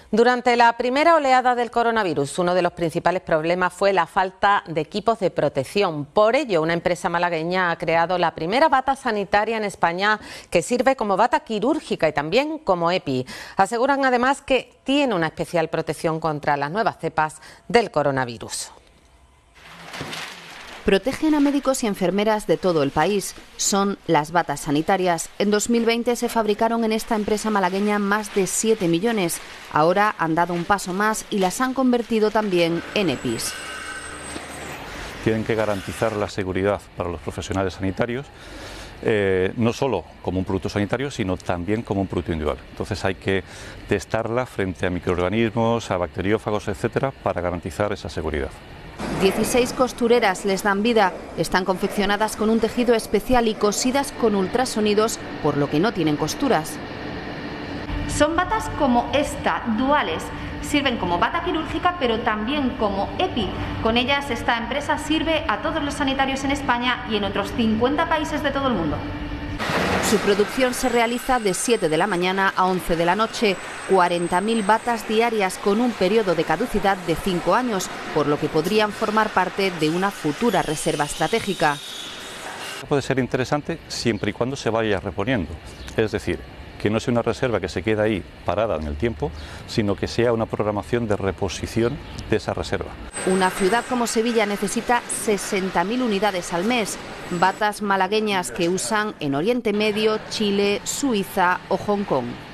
Durante la primera oleada del coronavirus, uno de los principales problemas fue la falta de equipos de protección. Por ello, una empresa malagueña ha creado la primera bata sanitaria en España que sirve como bata quirúrgica y también como EPI. Aseguran además que tiene una especial protección contra las nuevas cepas del coronavirus. Protegen a médicos y enfermeras de todo el país. Son las batas sanitarias. En 2020 se fabricaron en esta empresa malagueña más de 7 millones. Ahora han dado un paso más y las han convertido también en EPIs. Tienen que garantizar la seguridad para los profesionales sanitarios, no solo como un producto sanitario, sino también como un producto individual. Entonces hay que testarla frente a microorganismos, a bacteriófagos, etcétera, para garantizar esa seguridad. 16 costureras les dan vida. Están confeccionadas con un tejido especial y cosidas con ultrasonidos, por lo que no tienen costuras. Son batas como esta, duales. Sirven como bata quirúrgica, pero también como EPI. Con ellas esta empresa sirve a todos los sanitarios en España y en otros 50 países de todo el mundo. Su producción se realiza de 7 de la mañana a 11 de la noche, 40.000 batas diarias con un periodo de caducidad de 5 años, por lo que podrían formar parte de una futura reserva estratégica. Puede ser interesante siempre y cuando se vaya reponiendo, es decir, que no sea una reserva que se queda ahí parada en el tiempo, sino que sea una programación de reposición de esa reserva. Una ciudad como Sevilla necesita 60.000 unidades al mes, batas malagueñas que usan en Oriente Medio, Chile, Suiza o Hong Kong.